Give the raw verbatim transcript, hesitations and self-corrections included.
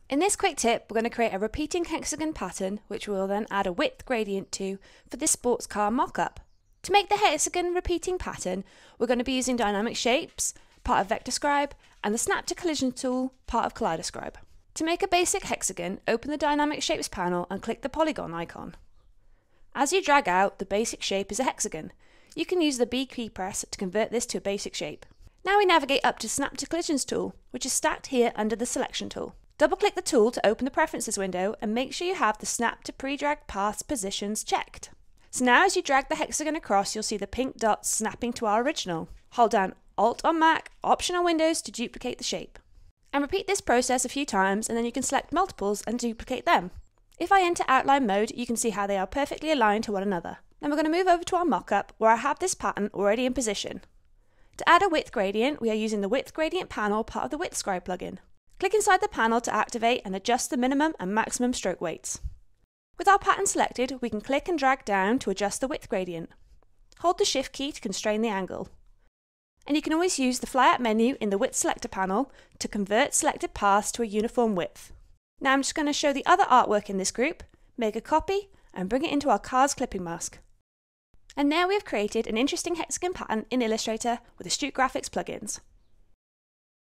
In this quick tip, we're going to create a repeating hexagon pattern, which we'll then add a width gradient to for this sports car mockup. To make the hexagon repeating pattern, we're going to be using dynamic shapes, part of VectorScribe, and the snap to collision tool, part of ColliderScribe. To make a basic hexagon, open the dynamic shapes panel and click the Polygon icon. As you drag out, the basic shape is a hexagon. You can use the B keypress to convert this to a basic shape. Now we navigate up to Snap to Collisions tool, which is stacked here under the Selection tool. Double-click the tool to open the Preferences window and make sure you have the Snap to Pre-drag Paths positions checked. So now as you drag the hexagon across, you'll see the pink dots snapping to our original. Hold down Alt on Mac, Option on Windows to duplicate the shape. And repeat this process a few times and then you can select multiples and duplicate them. If I enter outline mode, you can see how they are perfectly aligned to one another. Now we're going to move over to our mockup where I have this pattern already in position. To add a width gradient, we are using the width gradient panel part of the VectorScribe plugin. Click inside the panel to activate and adjust the minimum and maximum stroke weights. With our pattern selected, we can click and drag down to adjust the width gradient. Hold the Shift key to constrain the angle. And you can always use the flyout menu in the width selector panel to convert selected paths to a uniform width. Now I'm just going to show the other artwork in this group, make a copy, and bring it into our car's clipping mask. And now we have created an interesting hexagon pattern in Illustrator with Astute Graphics plugins.